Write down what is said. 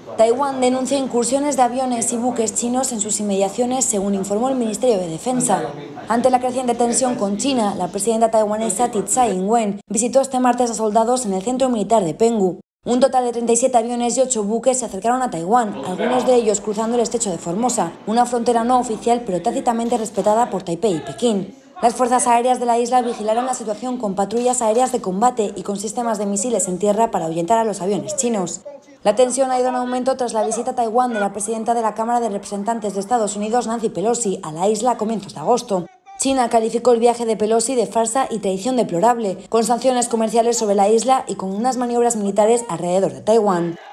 Taiwán denuncia incursiones de aviones y buques chinos en sus inmediaciones, según informó el Ministerio de Defensa. Ante la creciente tensión con China, la presidenta taiwanesa Tsai Ing-wen visitó este martes a soldados en el centro militar de Penghu. Un total de 37 aviones y 8 buques se acercaron a Taiwán, algunos de ellos cruzando el estrecho de Formosa, una frontera no oficial pero tácitamente respetada por Taipei y Pekín. Las fuerzas aéreas de la isla vigilaron la situación con patrullas aéreas de combate y con sistemas de misiles en tierra para ahuyentar a los aviones chinos. La tensión ha ido en aumento tras la visita a Taiwán de la presidenta de la Cámara de Representantes de Estados Unidos, Nancy Pelosi, a la isla a comienzos de agosto. China calificó el viaje de Pelosi de farsa y traición deplorable, con sanciones comerciales sobre la isla y con unas maniobras militares alrededor de Taiwán.